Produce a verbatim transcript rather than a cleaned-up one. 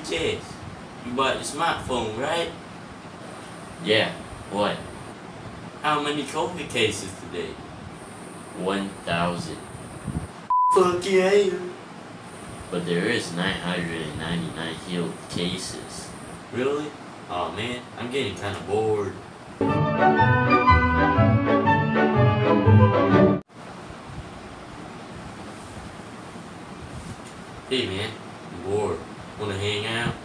chest. You bought the smartphone, right? Yeah, what? How many COVID cases today? one thousand. Fuck yeah. But there is nine hundred ninety-nine healed cases. Really? Oh man, I'm getting kind of bored. Hey man, I'm bored. Wanna hang out?